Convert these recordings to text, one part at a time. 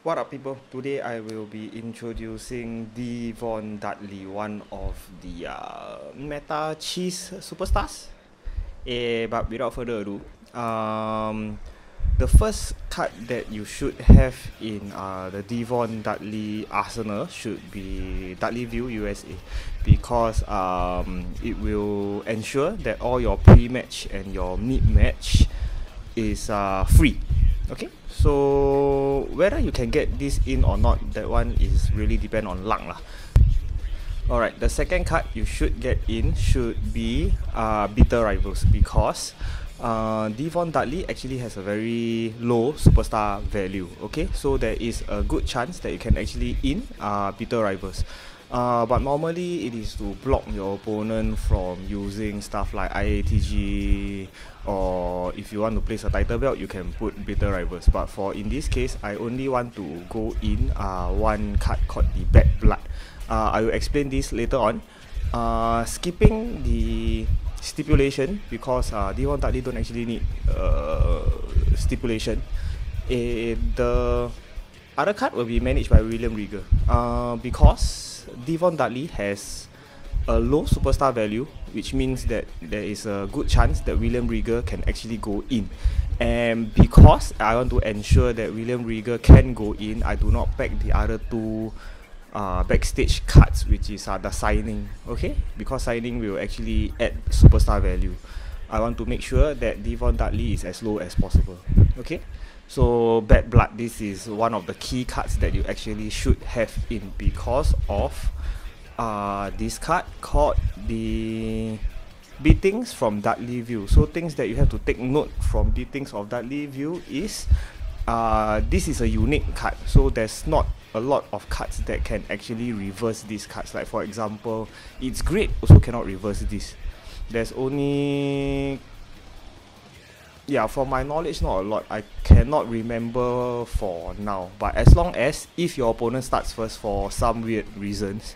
What up, people? Today I will be introducing D-Von Dudley, one of the meta cheese superstars. But without further ado, the first card that you should have in the D-Von Dudley arsenal should be Dudley View USA, because it will ensure that all your pre-match and your mid-match is free. Okay, so whether you can get this in or not, that one is really depend on luck lah. Alright, the second card you should get in should be Bitter Rivals, because D-Von Dudley actually has a very low superstar value. Okay, so there is a good chance that you can actually in Bitter Rivals. But normally it is to block your opponent from using stuff like IATG, or if you want to place a title belt, you can put Bitter Rivals. But for in this case, I only want to go in one card called the Bad Blood. I will explain this later on. Skipping the stipulation, because D-Von Dudley don't actually need stipulation. The other card will be managed by William Regal, because D-Von Dudley has a low superstar value, which means that there is a good chance that William Regal can actually go in. And because I want to ensure that William Regal can go in, I do not pack the other two backstage cards, which is the signing. Okay, because signing will actually add superstar value. I want to make sure that D-Von Dudley is as low as possible. Okay, so Bad Blood, this is one of the key cards that you actually should have in, because of this card called the Beatings from Dudley View. So things that you have to take note from Beatings of Dudley View is this is a unique card, so there's not a lot of cards that can actually reverse these cards. Like for example, It's Great also cannot reverse this. There's only, yeah, from my knowledge, not a lot. I cannot remember for now. But as long as if your opponent starts first for some weird reasons,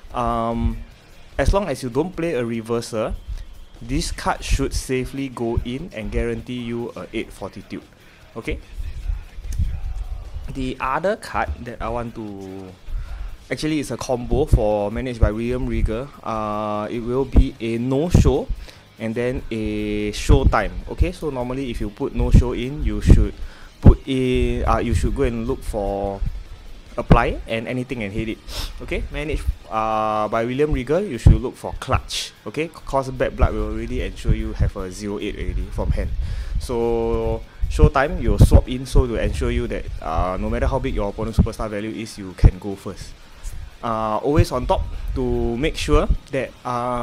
as long as you don't play a reverser, this card should safely go in and guarantee you a 8 fortitude. Okay. The other card that I want to actually is a combo for managed by William Regal. It will be a no-show and then a show time. Okay, so normally if you put no-show in, you should put in you should go and look for apply and anything and hit it. Okay, managed by William Regal, you should look for clutch. Okay, cause Bad Blood will already ensure you have a 0-8 already from hand. So showtime, you'll swap in, so to ensure you that no matter how big your opponent's superstar value is, you can go first. Always on top to make sure that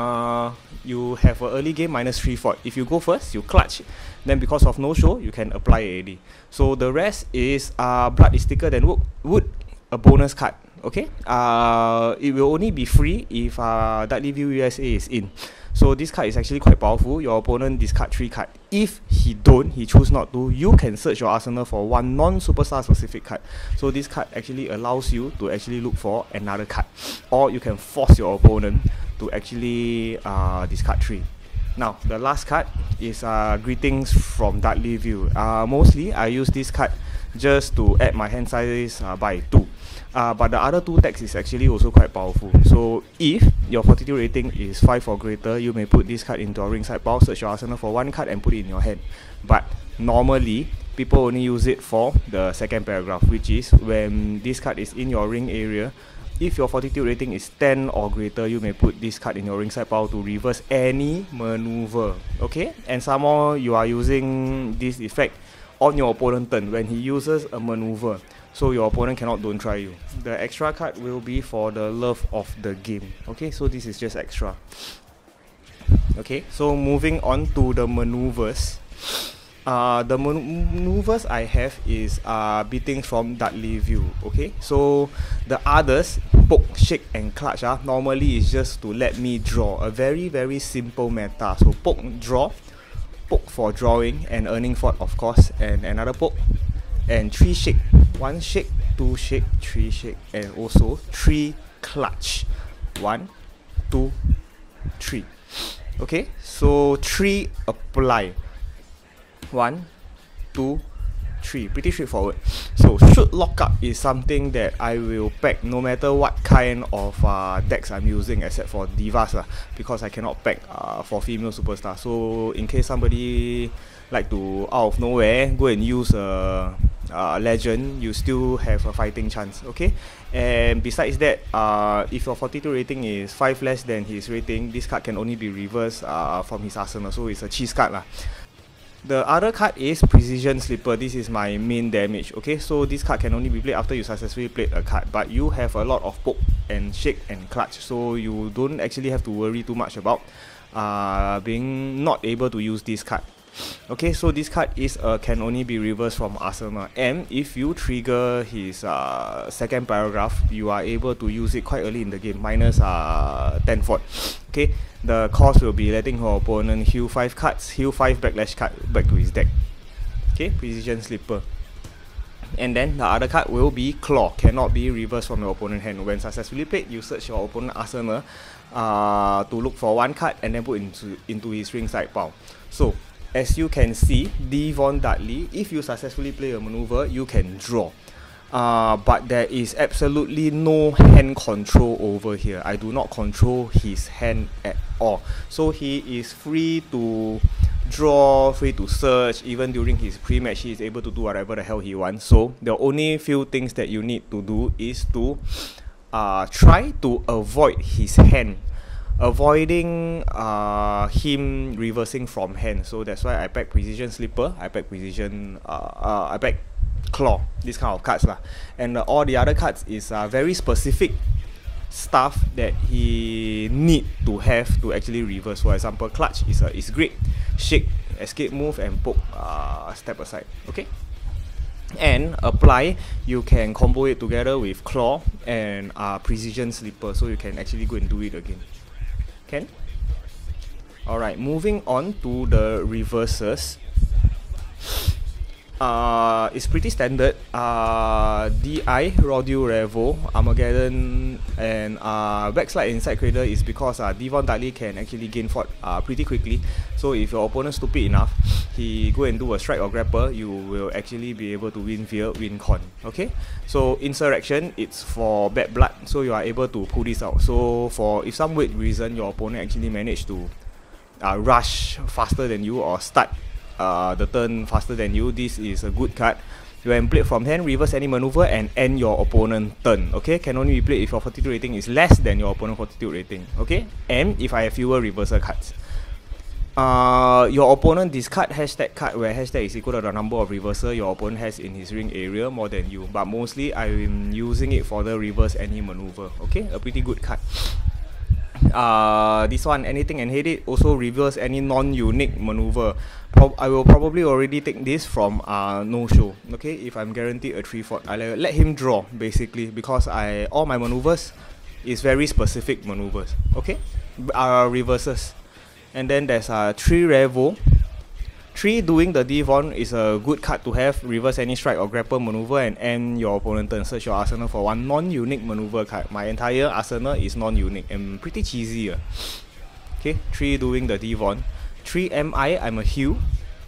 you have an early game -3 fort. If you go first, you clutch, then because of no show, you can apply already. So the rest is blood is thicker than wood, a bonus card. Okay, it will only be free if Dudley View USA is in. So this card is actually quite powerful. Your opponent discard 3 cards. If he choose not to, you can search your arsenal for one non-superstar specific card. So this card actually allows you to actually look for another card, or you can force your opponent to actually discard 3. Now the last card is Greetings from Dudley View. Mostly I use this card just to add my hand size by 2. But the other 2 tags is actually also quite powerful. So if your fortitude rating is 5 or greater, you may put this card into a ringside pile, search your arsenal for 1 card and put it in your hand. But normally people only use it for the second paragraph, which is when this card is in your ring area. If your fortitude rating is 10 or greater, you may put this card in your ringside pile to reverse any maneuver. Okay, and some more, you are using this effect on your opponent turn when he uses a maneuver, so your opponent cannot don't try you. The extra card will be for the love of the game. Okay, so this is just extra. Okay, so moving on to the maneuvers. The maneuvers I have is Beatings from Dudley View. Okay, so the others, poke, shake and clutch, normally is just to let me draw. A very simple meta. So poke, draw, poke for drawing and earning fort, of course, and another poke, and 3 shake. 1 shake, 2 shake, 3 shake, and also 3 clutch. 1, 2, 3. Okay, so 3 apply. 1, 2, 3, pretty straightforward. So should lock up is something that I will pack no matter what kind of decks I'm using, except for divas because I cannot pack for female superstar. So in case somebody like to out of nowhere go and use a legend, you still have a fighting chance, okay? And besides that, if your 42 rating is 5 less than his rating, this card can only be reversed from his arsenal, so it's a cheese card lah. The other card is Precision Slipper. This is my main damage, okay? So this card can only be played after you successfully played a card, but you have a lot of poke and shake and clutch, so you don't actually have to worry too much about being not able to use this card. Okay, so this card is can only be reversed from arsenal, and if you trigger his second paragraph, you are able to use it quite early in the game, minus 10 fort. Okay, the cost will be letting your opponent heal 5 cards, heal 5 backlash card back to his deck. Okay, Precision Slipper. And then the other card will be Claw, cannot be reversed from your opponent's hand. When successfully played, you search your opponent's arsenal to look for 1 card and then put into his ringside pile. So as you can see, D-Von Dudley, if you successfully play a maneuver, you can draw. But there is absolutely no hand control over here. I do not control his hand at all. So he is free to draw, free to search. Even during his pre-match, he is able to do whatever the hell he wants. So the only few things that you need to do is to try to avoid his hand, avoiding him reversing from hand. So that's why I pack Precision Slipper, I pack I pack Claw, this kind of cards lah. And all the other cards is very specific stuff that he need to have to actually reverse. For example, Clutch is great, Shake, Escape Move, and Poke, Step Aside. Okay, and Apply, you can combo it together with Claw and Precision Slipper, so you can actually go and do it again. Can? Alright, moving on to the reverses. It's pretty standard. DI, Raw Deal, Revo, Armageddon, and Backslide Inside Cradle is because D-Von Dudley can actually gain fort pretty quickly. So if your opponent stupid enough, he go and do a strike or grapple, you will actually be able to win via win con. Okay, so Insurrection, it's for bad blood, so you are able to pull this out. So for if some weird reason your opponent actually managed to rush faster than you or start the turn faster than you, this is a good card. You can play from hand, reverse any maneuver, and end your opponent's turn. Okay, can only be played if your 42 rating is less than your opponent's 42 rating. Okay, and if I have fewer reversal cards. Your opponent discard hashtag card, where hashtag is equal to the number of reversal your opponent has in his ring area more than you, but mostly I'm using it for the reverse any maneuver. Okay, a pretty good card. This one, Anything and Hate It, also reverse any non-unique maneuver. I will probably already take this from no show. Okay, if I'm guaranteed a 3-4, I'll let him draw basically, because all my maneuvers is very specific maneuvers. Okay, reverses. And then there's 3 Revo. 3 doing the D-Von is a good card to have. Reverse any strike or grapple maneuver and end your opponent turn. Search your arsenal for 1 non-unique maneuver card. My entire arsenal is non-unique and pretty cheesy. Okay, 3 doing the D-Von. 3 MI, I'm a heal.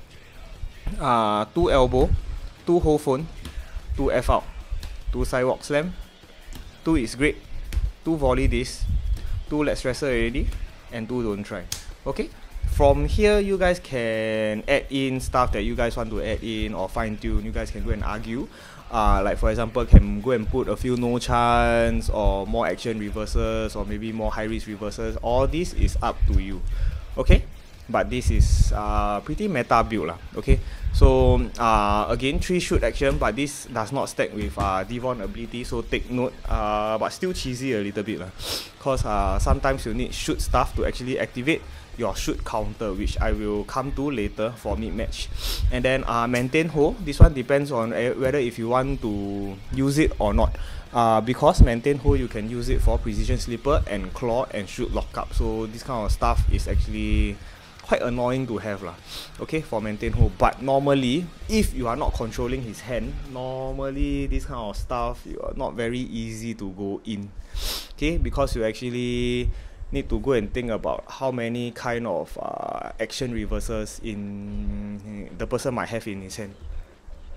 2 elbow, 2 hold phone, 2 F out, 2 sidewalk slam, 2 is great, 2 volley this, 2 let's wrestle already, and 2 don't try. Okay, from here you guys can add in stuff that you guys want to add in or fine tune. You guys can go and argue. Like for example, can go and put a few no chance or more action reversals or maybe more high risk reversals. All this is up to you. Okay, but this is pretty meta build lah. Okay, so again 3 shoot action, but this does not stack with D-Von ability, so take note. But still cheesy a little bit lah, cause sometimes you need shoot stuff to actually activate your shoot counter, which I will come to later for mid-match. And then maintain hold, this one depends on whether if you want to use it or not. Because maintain hold, you can use it for Precision Slipper and Claw and shoot lockup. So this kind of stuff is actually quite annoying to have lah. Okay, for maintain hold. But normally, if you are not controlling his hand, normally this kind of stuff you are not very easy to go in. Okay, because you actually need to go and think about how many kind of action reversals in the person might have in his hand.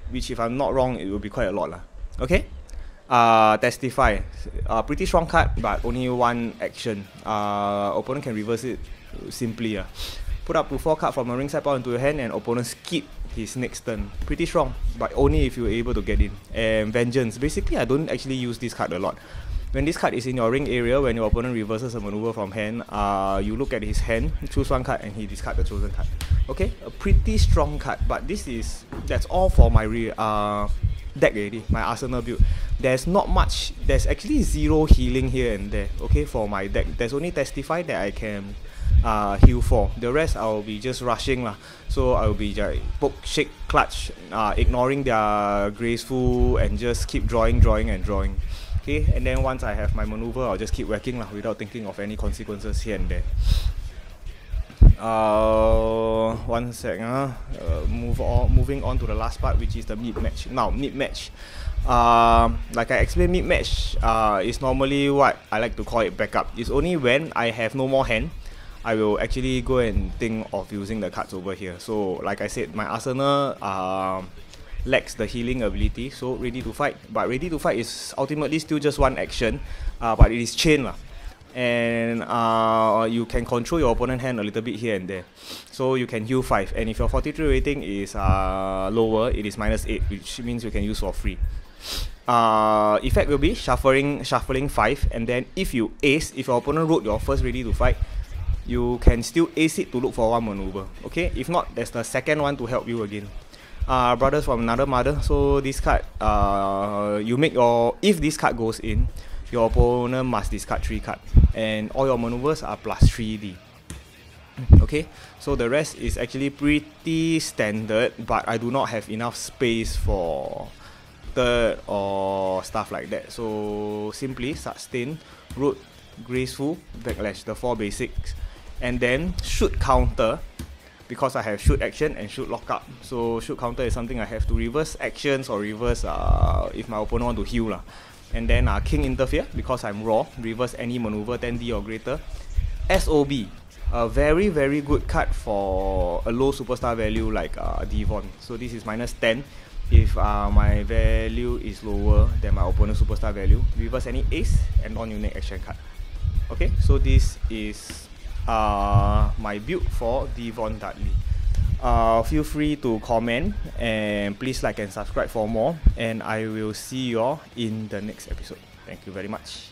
which if I'm not wrong, it will be quite a lot lah. Okay. Testify. Pretty strong card, but only one action. Opponent can reverse it simply. Put up to 4 cards from a ringside pile into your hand, and opponent skip his next turn. Pretty strong, but only if you're able to get in. And Vengeance. Basically, I don't actually use this card a lot. When this card is in your ring area, when your opponent reverses a maneuver from hand, you look at his hand, choose one card, and he discards the chosen card. Okay, a pretty strong card, but that's all for my deck already, my arsenal build. There's not much, there's actually 0 healing here and there, okay, for my deck. There's only Testify that I can heal for. The rest I'll be just rushing lah. So I'll be poke, shake, clutch, ignoring their graceful, and just keep drawing. Okay, and then once I have my maneuver, I'll just keep whacking lah, without thinking of any consequences here and there. One sec. Moving on to the last part, which is the mid-match. Now, mid-match. Like I explained, mid-match is normally what I like to call it backup. It's only when I have no more hand, I will actually go and think of using the cards over here. So, like I said, my arsenal lacks the healing ability, so ready to fight. But ready to fight is ultimately still just one action, but it is chain lah. And you can control your opponent hand a little bit here and there. So you can heal 5, and if your 43 rating is lower, it is -8, which means you can use for free. Effect will be shuffling 5, and then if you ace, if your opponent wrote your first ready to fight, you can still ace it to look for one maneuver. Okay, if not, there's the second one to help you again. Brothers from another mother. So this card, if this card goes in, your opponent must discard 3 cards, and all your maneuvers are plus 3D. Okay, so the rest is actually pretty standard, but I do not have enough space for third or stuff like that. So simply sustain, root, graceful, backlash, the 4 basics, and then shoot counter, because I have shoot action and shoot lockup. So shoot counter is something I have to reverse actions or reverse if my opponent want to heal lah. And then King Interfere, because I'm raw, reverse any maneuver 10D or greater. SOB, a very good card for a low superstar value like D-Von. So this is -10 if my value is lower than my opponent's superstar value. Reverse any ace and non-unique action card. Okay, so this is my build for D-Von Dudley. Feel free to comment, and please like and subscribe for more, and I will see you all in the next episode. Thank you very much.